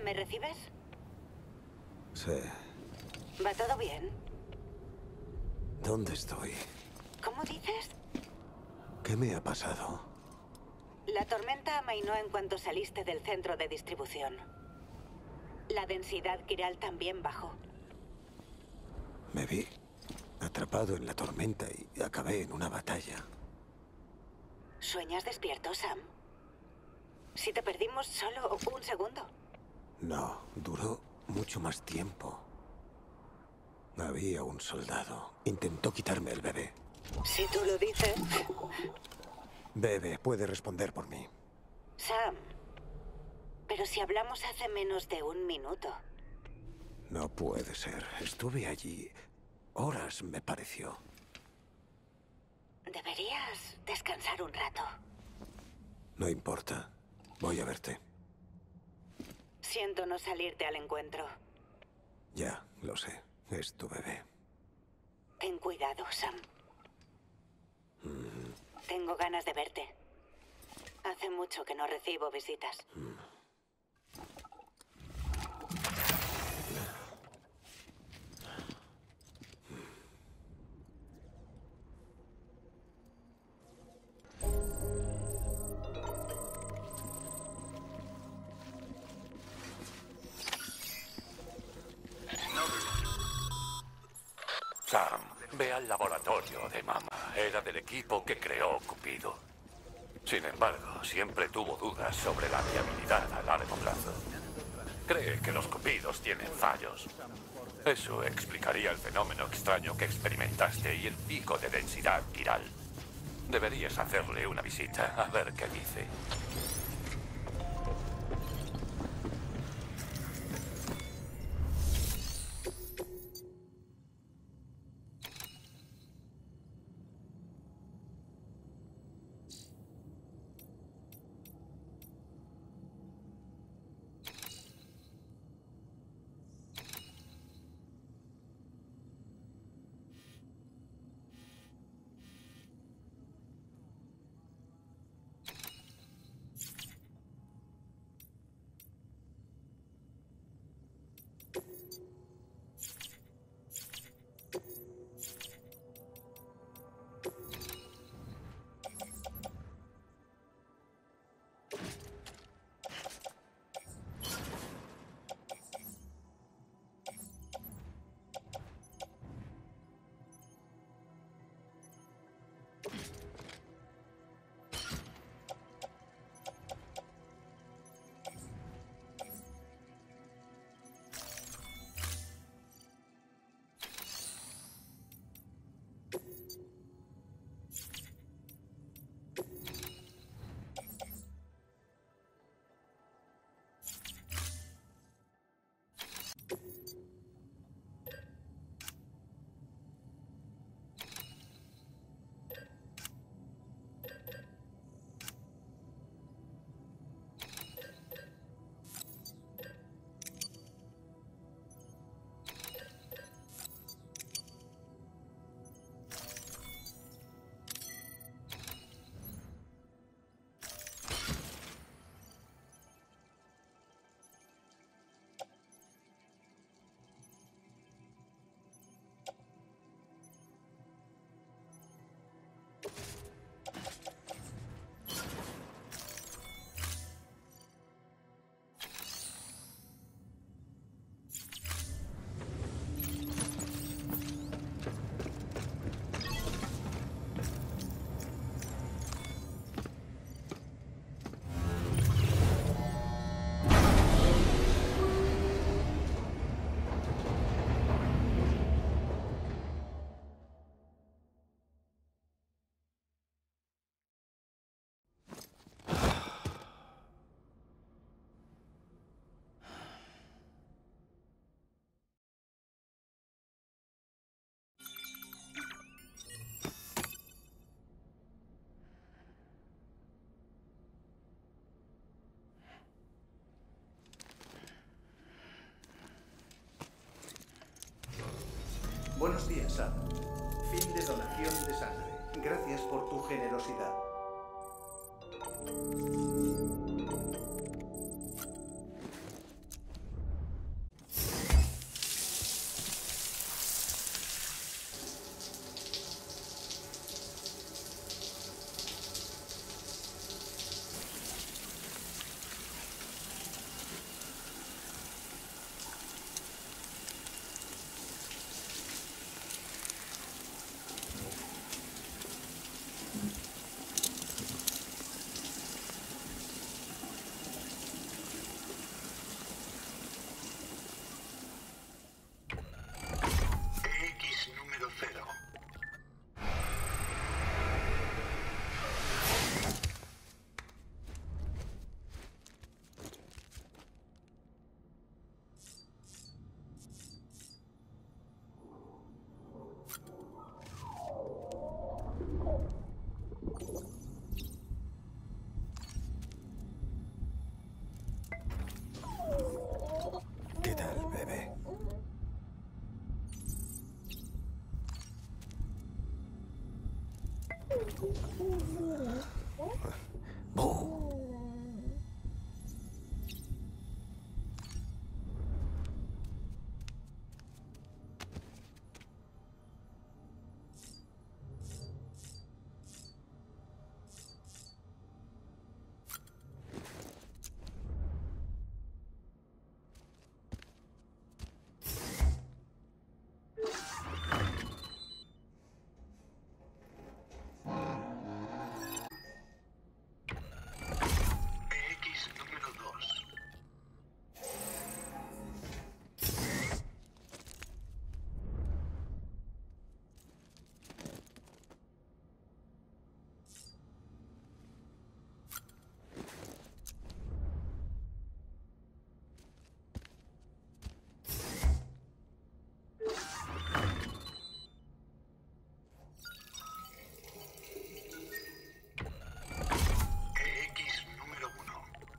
¿me recibes? Sí. ¿Va todo bien? ¿Dónde estoy? ¿Cómo dices? ¿Qué me ha pasado? La tormenta amainó en cuanto saliste del centro de distribución. La densidad quiral también bajó. Me vi atrapado en la tormenta y acabé en una batalla. ¿Sueñas despierto, Sam? Si te perdimos solo un segundo. No, duró mucho más tiempo. Había un soldado. Intentó quitarme el bebé. Si tú lo dices... Bebé puede responder por mí. Sam, pero si hablamos hace menos de un minuto. No puede ser. Estuve allí horas, me pareció. Deberías descansar un rato. No importa. Voy a verte. Siento no salirte al encuentro. Ya, lo sé. Es tu bebé. Ten cuidado, Sam. Tengo ganas de verte. Hace mucho que no recibo visitas. Sam, ve al laboratorio de Mama. Era del equipo que creó Cupido. Sin embargo, siempre tuvo dudas sobre la viabilidad a largo plazo. Cree que los Cupidos tienen fallos. Eso explicaría el fenómeno extraño que experimentaste y el pico de densidad quiral. Deberías hacerle una visita a ver qué dice. Buenos días, Sam. Fin de donación de sangre. Gracias por tu generosidad. ¡Boo! X número 2. X número 1.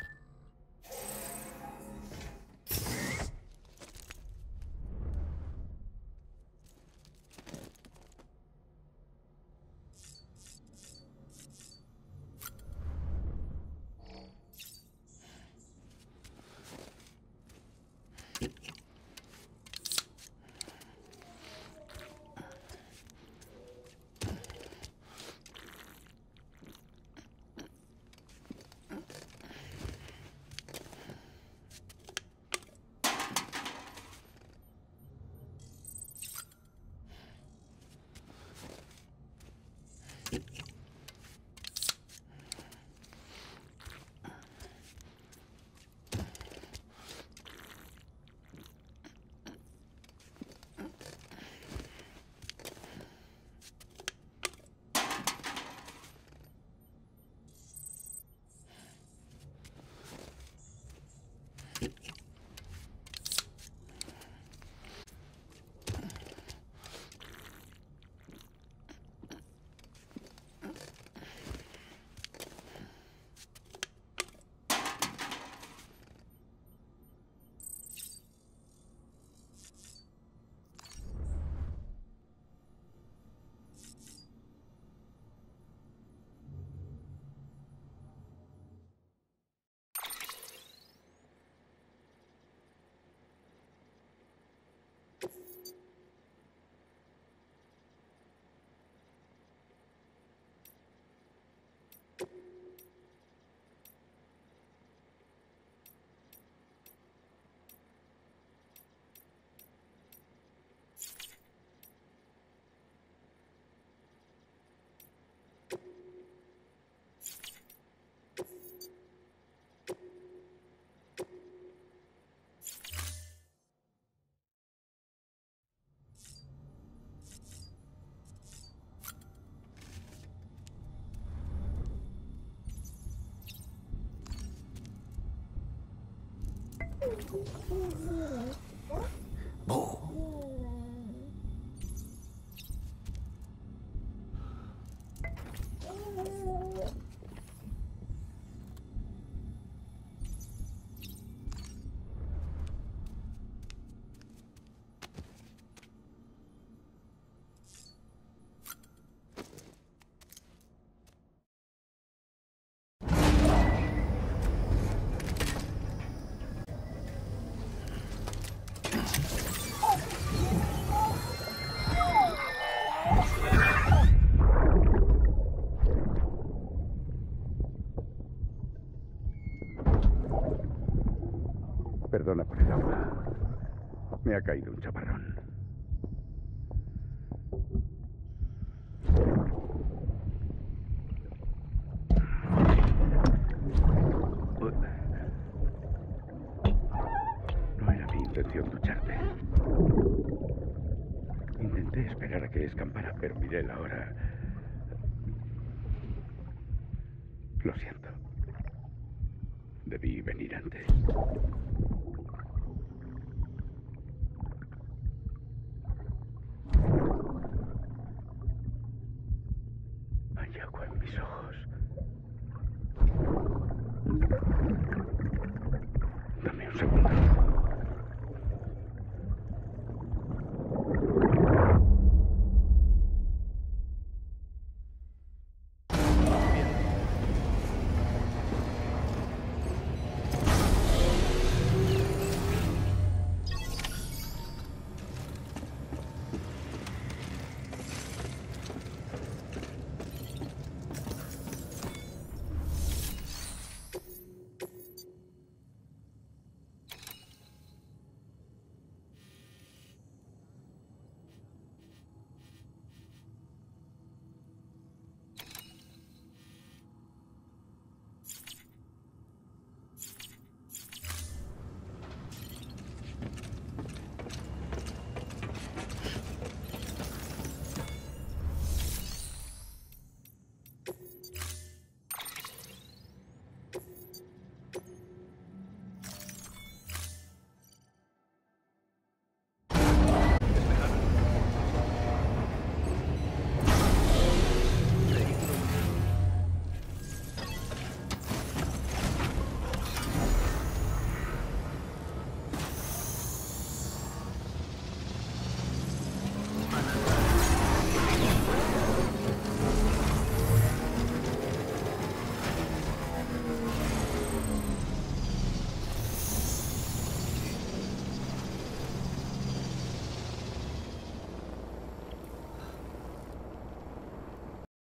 ¡Boo! Perdona por el agua. Me ha caído un chaparrón. No era mi intención ducharte. Intenté esperar a que escampara, pero miré la hora. Lo siento. Debí venir antes. Hay agua en mis ojos.